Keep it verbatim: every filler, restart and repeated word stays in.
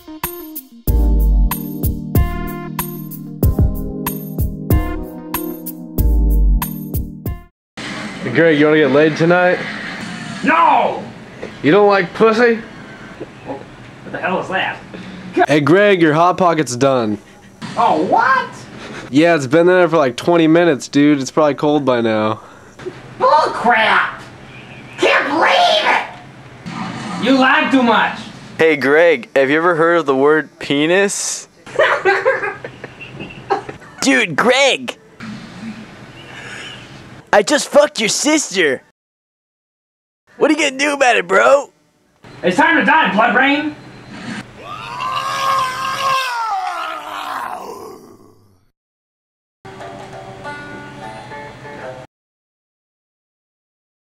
Hey Greg, you wanna get laid tonight? No! You don't like pussy? What the hell is that? Hey Greg, your Hot Pocket's done. Oh, what? Yeah, it's been there for like twenty minutes, dude. It's probably cold by now. Bullcrap! Can't believe it! You lied too much! Hey Greg, have you ever heard of the word penis? Dude, Greg! I just fucked your sister! What are you gonna do about it, bro? It's time to die, Blood Rain!